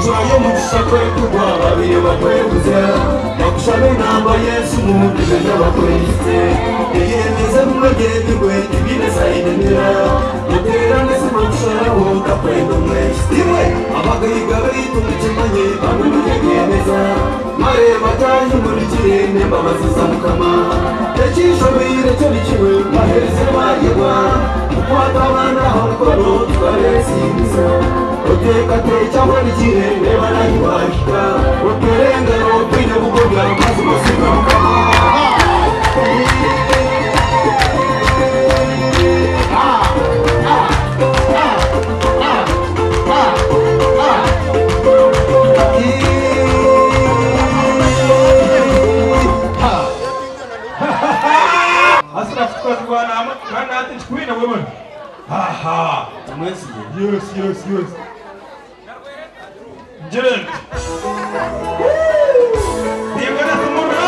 yo mu gishakwe kugwa babiri bakweguze bakushame namba Yesu mu bibenya bakwese yemeze mumagende gwe ibineza idemira muterane se musharaho kaprendo mwese iwe abagayiga bitumucimanye bamwe muyemeza mare bataye muri kirene babaziza mukama yakishobire cyo bikiwe bahereze bayegwa kwata abana aho mukoro twaresinza uteka techa muri kirene barayibashika uterengero twine bugoga maze musika mukama Aha! Yes. Gerald! Bienvenido a Zamora!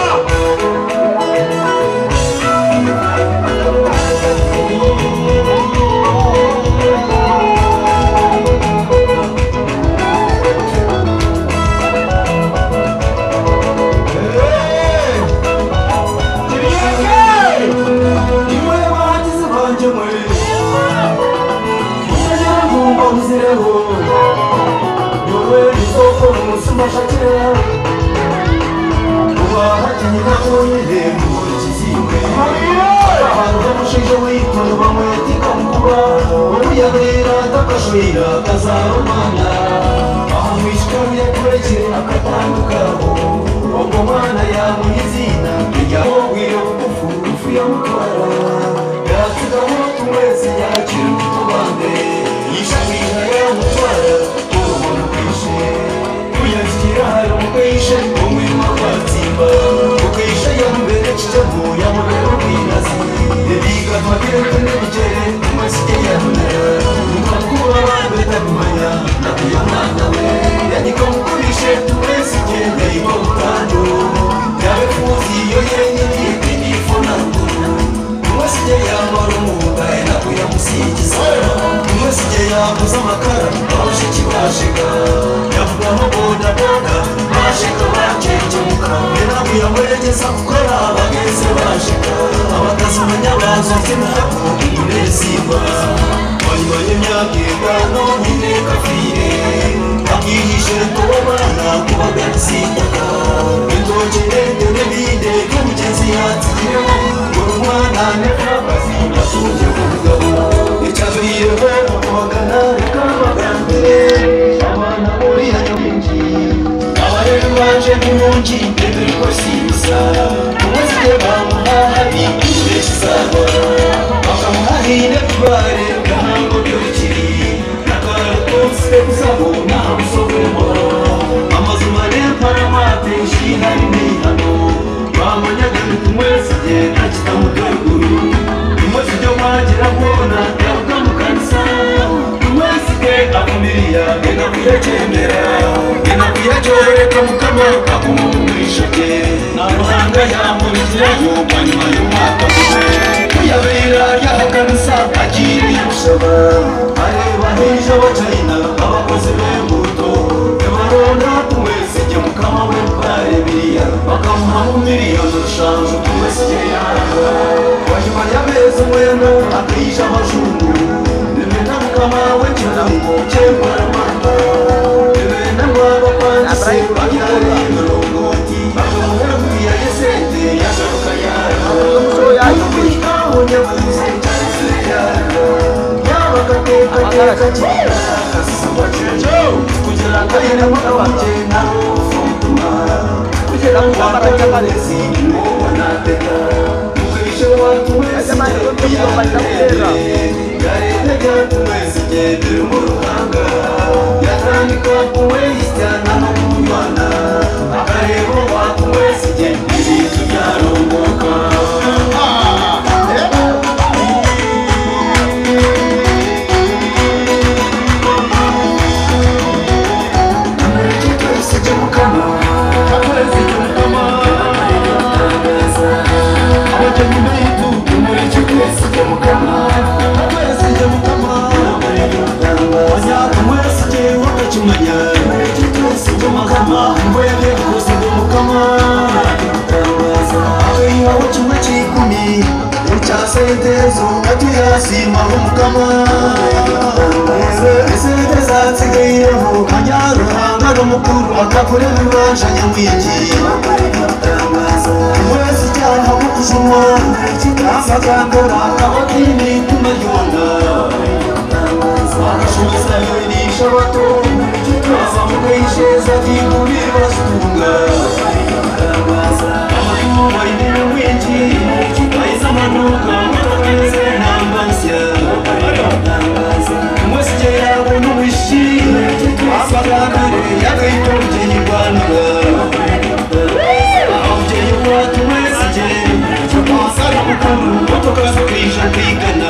Mukama, sinjye mukama ngo yabye kose ngo mukama aho kimwe cy'ikumi icya sentezo atuyasima ngo mukama sente zatsigayeho kanyaruhanga n'umukuru akavure bibasha nyamwingi mwese icyaha mu kujuma amagandora akabatini kumaryona agashoboza yonisha bato amukayisheza vy'imuri basutunga amatuma indimi mwinji aiza manuka mutokeze nambasya mwese yawe n'uwishi amagandore yagayitoje yirwanira awujeye watu mwese je asara mukuru motokaza kwisha kwigana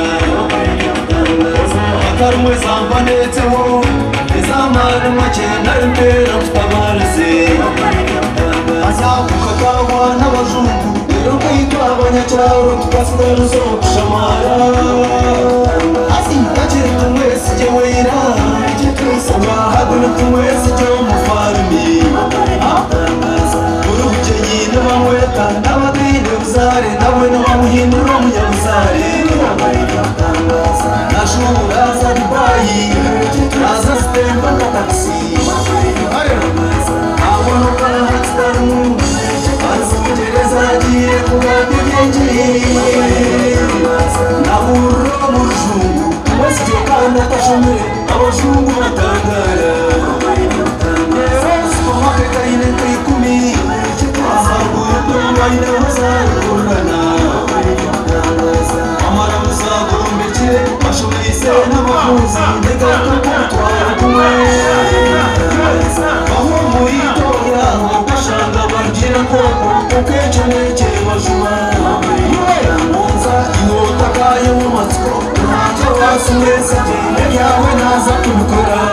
atarumwe zamba ndetseho ezamana make narembera tutabareze azakukatagwa n'abazungu rero kwitwa abanyacyaro tugasigara zo kushamara asi gakiri tumwese jye wera abahagura tumwese jye umufarumi urubukenyi n'abamweta n'abadine buzare nawe n'abamuhindura umunyabuzare nashobora za dubayi naza sitemba na taxi abonoka hasitaru azi kugereza agiye kugabya ibyengi nahurura mu rujungu wese icyo kandi atashomere abajungu batangara supermarket ayine kwikumi ahagura utumwanya bazarugurana amara muzagombekere bashoboyise n'abakunzi ndegaka kumutwara kumwe aho muritora ugashanga bagira ko ukenshi nekeye bajuba munza inkota kayo mu matsiko ntacyo wasi wese genda yawe naza kubikora